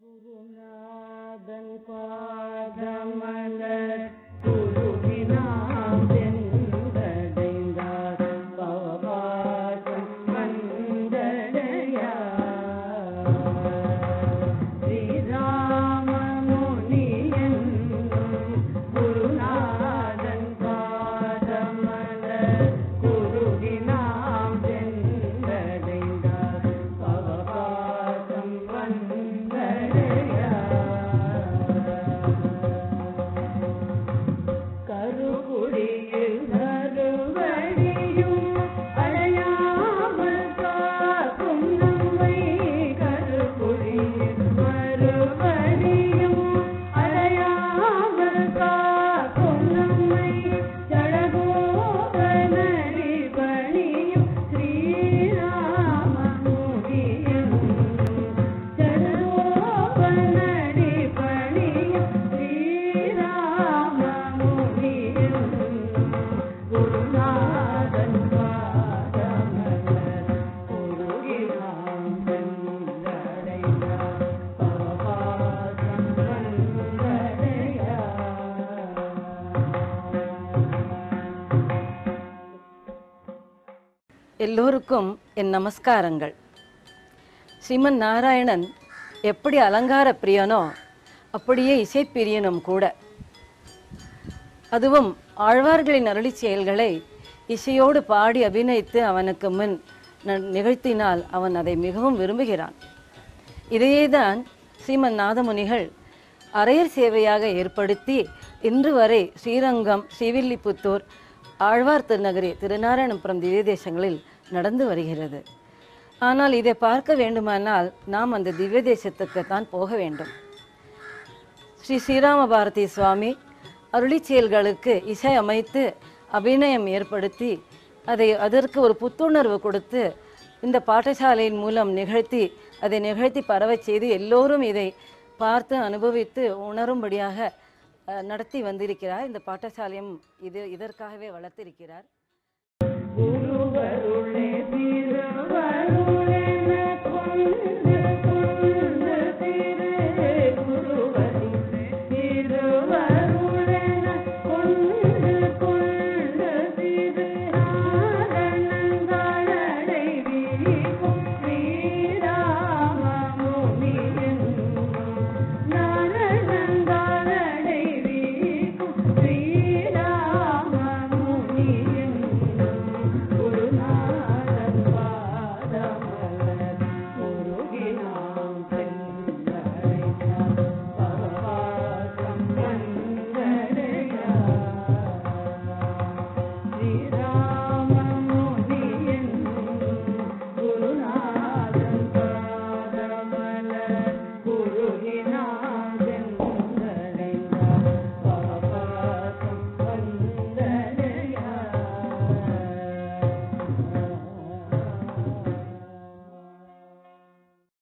குருநாதன் பாதமலர் குருவினாம் சென்றடைந்தார் பவபாசம் வந்தடையார். ஸ்ரீராமமுனி என்னும் குருநாதன் பாதமலர் குருவினாம் சென்றடைந்தார் பவபாசம் கருகுடியில் மறுபடியும் அடையாமல் காக்கும் நம்மை. கருகுடியில் மறுபடியும் அடையாமல் காக்கும் நம்மை. ஜடகோபனடி பணியும் ஸ்ரீராமமுனியும். ஜடகோபனடி பணியும் ஸ்ரீராமமுனியும். குருநாதன் பாதமலர் குருவினாம் சென்றடைந்தார் பவபாசம் வந்தடையார். எல்லோருக்கும் என் நமஸ்காரங்கள். ஸ்ரீமன் நாராயணன் எப்படி அலங்கார பிரியனோ அப்படியே இசைப்பிரியனும் கூட. அதுவும் ஆழ்வார்களின் அருளி செயல்களை இசையோடு பாடி அபிநயித்து அவனுக்கு முன் நிகழ்த்தினால் அவன் அதை மிகவும் விரும்புகிறான். இதையேதான் ஸ்ரீமன் நாதமுனிகள் அரையர் சேவையாக ஏற்படுத்தி இன்று வரை ஸ்ரீரங்கம், ஸ்ரீவில்லிபுத்தூர், ஆழ்வார் திருநகரி, திருநாராயணபுரம் திவ்ய தேசங்களில் நடந்து வருகிறது. ஆனால் இதை பார்க்க வேண்டுமானால் நாம் அந்த திவ்ய தேசத்துக்குத்தான் போக வேண்டும். ஸ்ரீ ஸ்ரீராம பாரதி சுவாமி அருளி செயல்களுக்கு இசை அமைத்து அபிநயம் ஏற்படுத்தி அதற்கு ஒரு புத்துணர்வு கொடுத்து இந்த பாடசாலையின் மூலம் நிகழ்த்தி பரவச் செய்து எல்லோரும் இதை பார்த்து அனுபவித்து உணரும்படியாக நடத்தி வந்திருக்கிறார். இந்த பாடசாலையும் இதற்காகவே வளர்த்திருக்கிறார். குருவரு